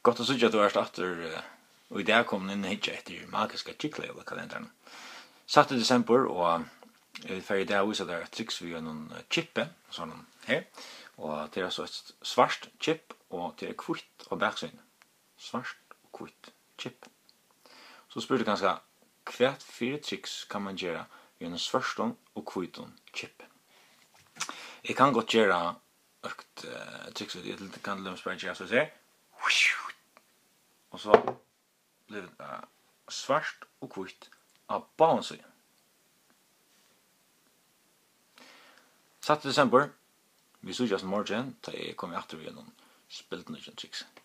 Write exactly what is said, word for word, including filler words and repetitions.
Gott att se att du är efter och idag kom in hit efter magiska chickle kalendern. sjätte december och för idag så där tricks vi någon chippe sån här och det är så ett svart chip och det är kvitt och baksyn. Svart och kvitt chip. Så spyr det ganska kvärt fyra tricks kan man göra i en svarton och kviton chip. Jag kan gott göra ett tricks det kan lämna spara så här. Och så blir det svart och kvitt av balansen. sjätte december, vi såg just morgon, da jeg kom etter vi gjennom spilt noen tricks.